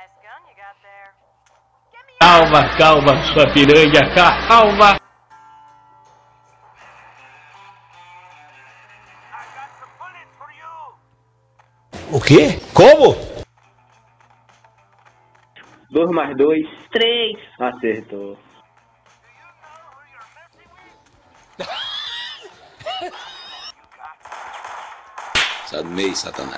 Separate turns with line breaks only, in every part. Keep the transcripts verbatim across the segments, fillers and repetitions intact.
Calma, calma, sua piranha, calma.
O quê? Como?
Dois mais dois.
Três.
Acertou.
Sai do meio, Satanás.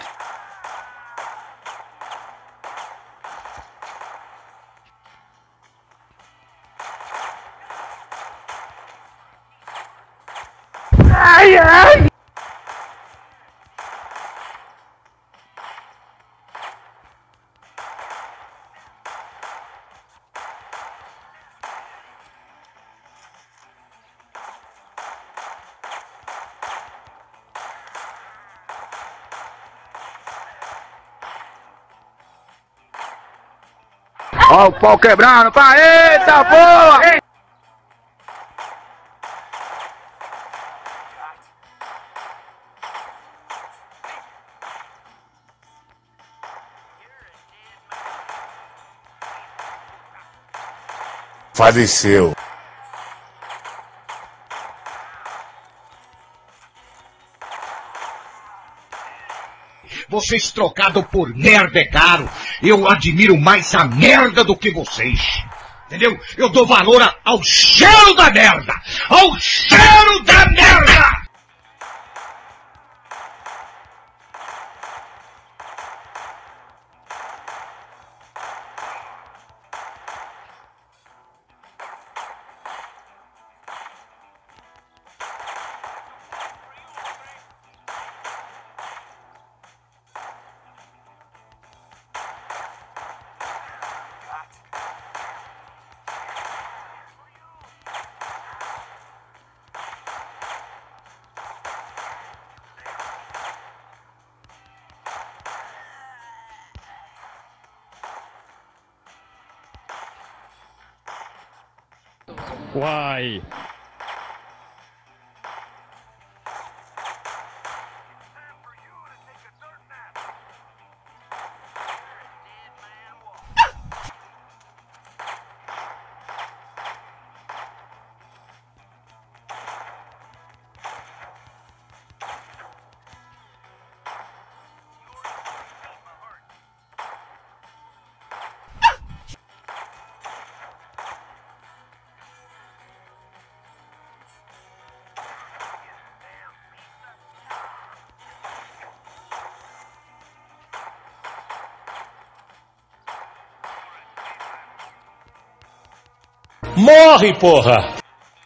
Ai, ai!
Ó o pau quebrando, pá, eita boa!
Faleceu.
Vocês trocados por merda é caro. Eu admiro mais a merda do que vocês. Entendeu? Eu dou valor a, ao cheiro da merda. Ao cheiro da merda!
Uai!
Morre, porra!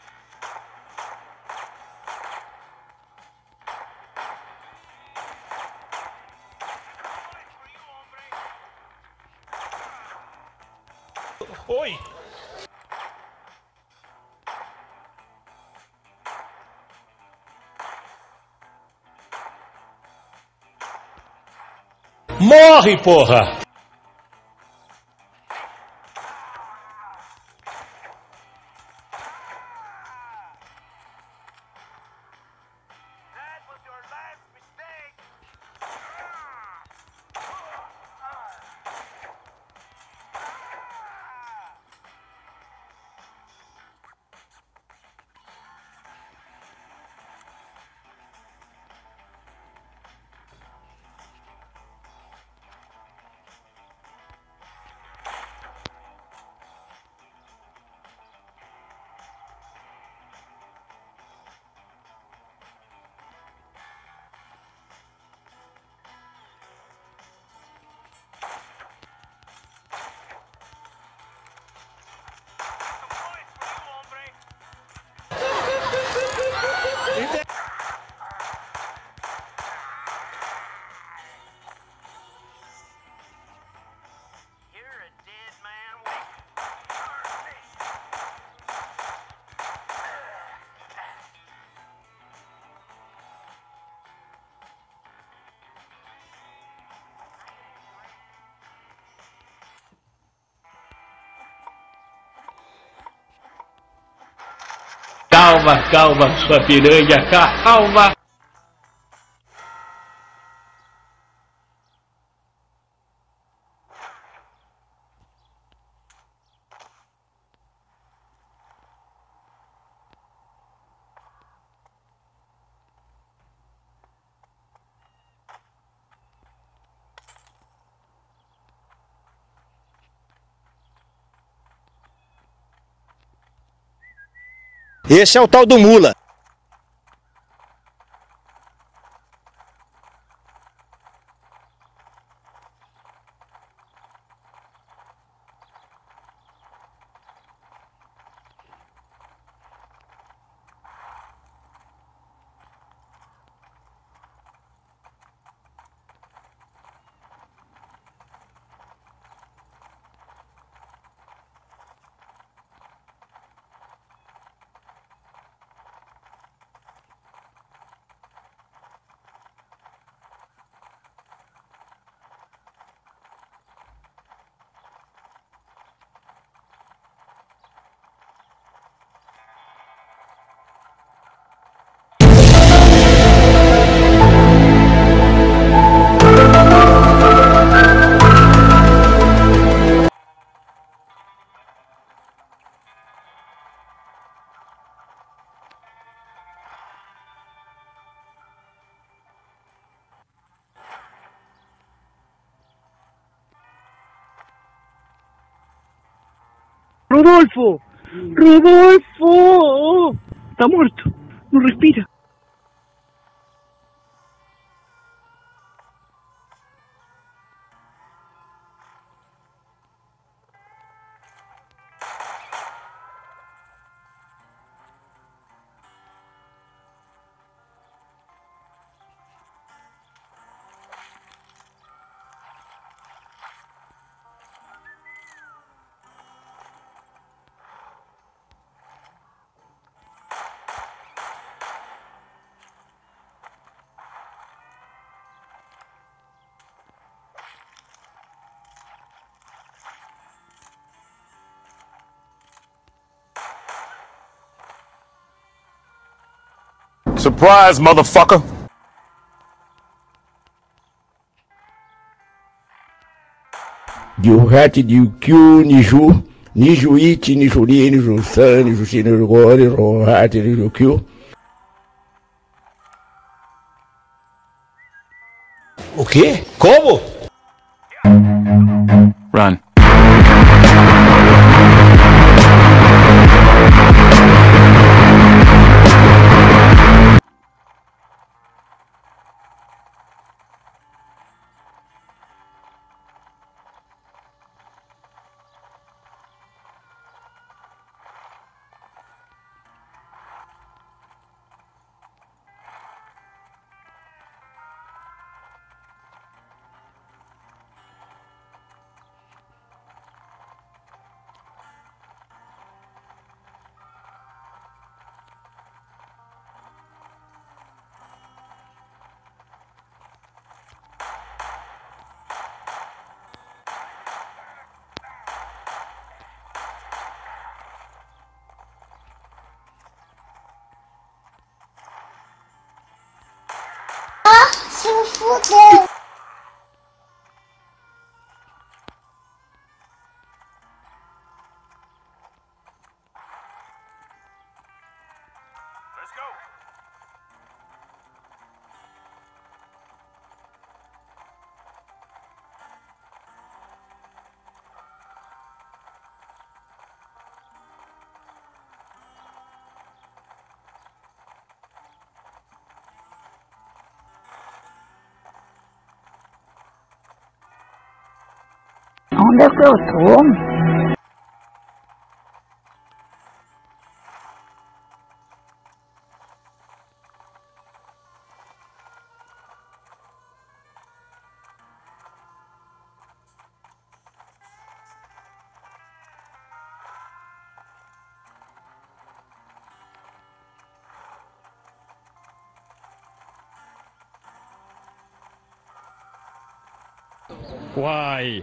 Oi! Morre, porra!
Calma, calma, sua piranha, calma.
Esse é o tal do mula.
Rodolfo! Rodolfo! Está morto! Não respira!
Surprise, motherfucker!
Diuhati diukyu niju nijuichi nijuri nijunsan nijushini rigori rohati nijukyu.
O quê? Como?
Run.
Se fudeu! Onde é que eu tô?
Why?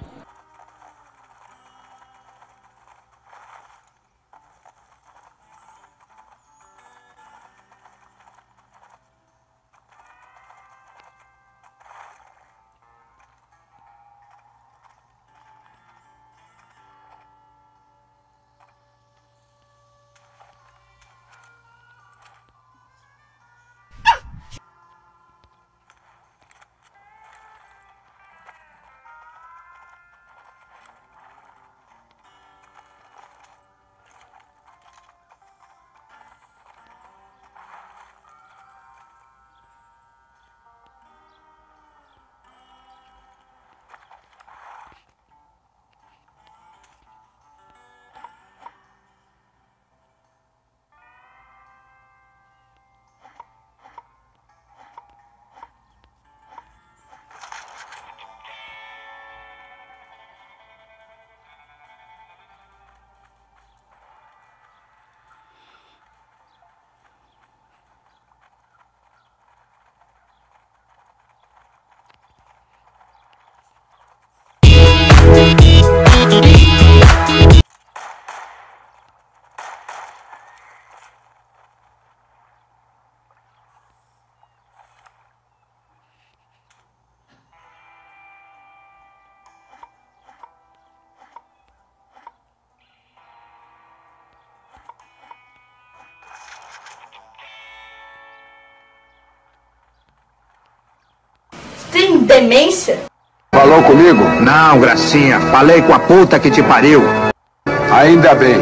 demência?
Falou comigo? Não, gracinha. Falei com a puta que te pariu. Ainda bem.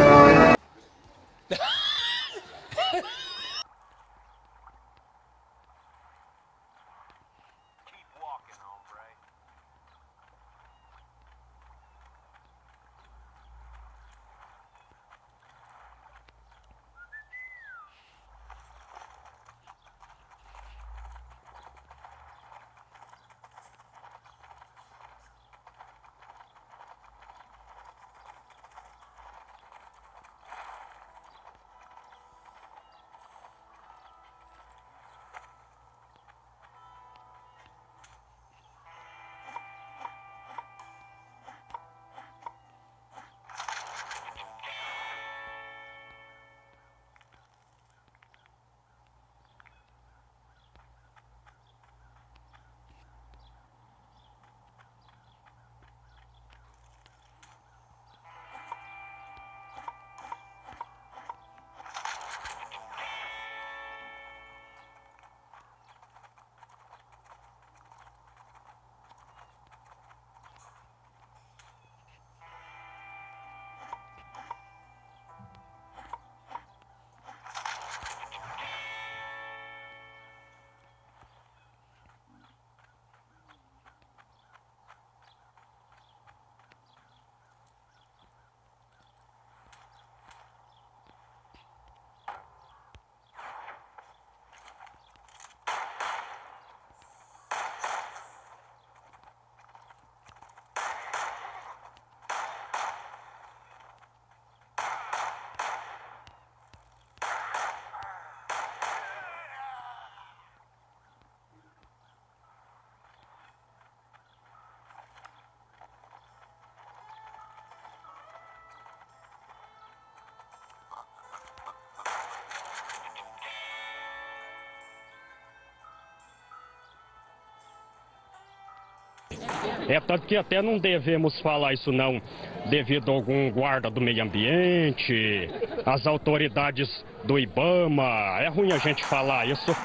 É tanto que até não devemos falar isso não, devido a algum guarda do meio ambiente, as autoridades do IBAMA, é ruim a gente falar isso.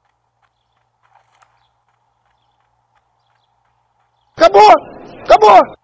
Acabou! Acabou!